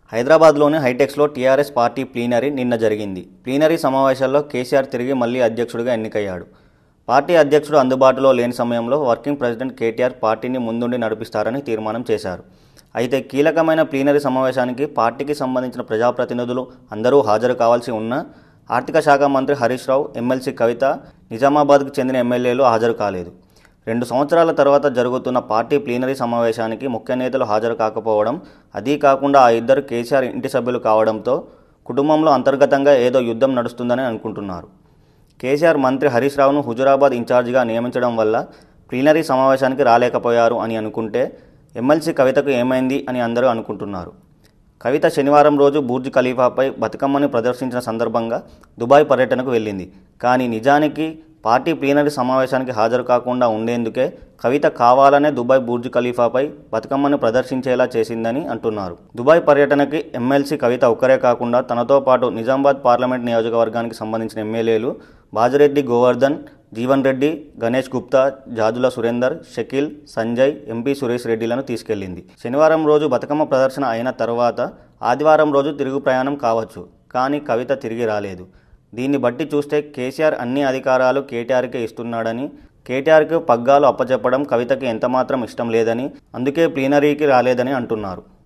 హైదరాబాద్లోని హైటెక్స్లో TRS party plenary నిన్న జరిగింది. ప్లీనరీ సమావేశాల్లో కేసీఆర్ తిరిగి మళ్లీ అధ్యక్షుడిగా ఎన్నికయ్యాడు. పార్టీ అధ్యక్షుడు అందుబాటులో లేని సమయంలో వర్కింగ్ ప్రెసిడెంట్ కేటీఆర్ పార్టీని ముందుండి నడిపిస్తారని తీర్మానం చేశారు. అయితే కీలకమైన ప్లీనరీ సమావేశానికి పార్టీకి సంబంధించిన ప్రజాప్రతినిధులు అందరూ హాజరు కావాల్సి ఉన్నా ఆర్థిక శాఖ మంత్రి హరీష్ రావు, MLC కవిత, నిజామాబాద్కు చెందిన ఎమ్మెల్యేలు హాజరు కాలేదు. 2 సంవత్సరాల తర్వాత జరుగుతున్న పార్టీ ప్లీనరీ సమావేశానికి ముఖ్య నేతలు హాజరు కాకపోవడం, అదీ కాకుండా ఆ ఇద్దరు కేసీఆర్ ఇంటి సభ్యులు కావడంతో కుటుంబంలో అంతర్గతంగా ఏదో యుద్ధం నడుస్తుందని అనుకుంటున్నారు. కేసీఆర్ మంత్రి హరీష్ రావును హుజురాబాద్ ఇన్ఛార్జిగా నియమించడం వల్ల ప్లీనరీ సమావేశానికి రాలేకపోయారు అని అనుకుంటే MLC కవితకు ఏమైంది అని అందరూ అనుకుంటున్నారు. కవిత శనివారం రోజు బుర్జ్ ఖలీఫాపై బతుకమ్మని ప్రదర్శించిన సందర్భంగా దుబాయ్ పర్యటనకు వెళ్ళింది. కానీ నిజానికి పార్టీ ప్లీనరీ సమావేశానికి హాజరు కాకుండా ఉండేందుకే కవిత కావాలనే దుబాయ్ బుర్జ్ ఖలీఫాపై బతుకమ్మను ప్రదర్శించేలా చేసిందని అంటున్నారు. దుబాయ్ పర్యటనకి MLC కవిత ఒక్కరే కాకుండా తనతో పాటు నిజామాబాద్ పార్లమెంట్ నియోజకవర్గానికి సంబంధించిన ఎమ్మెల్యేలు బాజిరెడ్డి గోవర్ధన్, జీవన్ రెడ్డి, గణేష్ గుప్తా, జాజుల సురేందర్, షకీల్, సంజయ్, MP సురేష్ రెడ్డిలను తీసుకెళ్లింది. శనివారం రోజు బతుకమ్మ ప్రదర్శన అయిన తర్వాత ఆదివారం రోజు తిరుగు ప్రయాణం కావచ్చు. కానీ కవిత తిరిగి రాలేదు. దీన్ని బట్టి చూస్తే కేసీఆర్ అన్ని అధికారాలు కేటీఆర్కే ఇస్తున్నాడని, కేటీఆర్కు పగ్గాలు అప్పచెప్పడం కవితకి ఎంతమాత్రం ఇష్టం లేదని, అందుకే ప్లీనరీకి రాలేదని అంటున్నారు.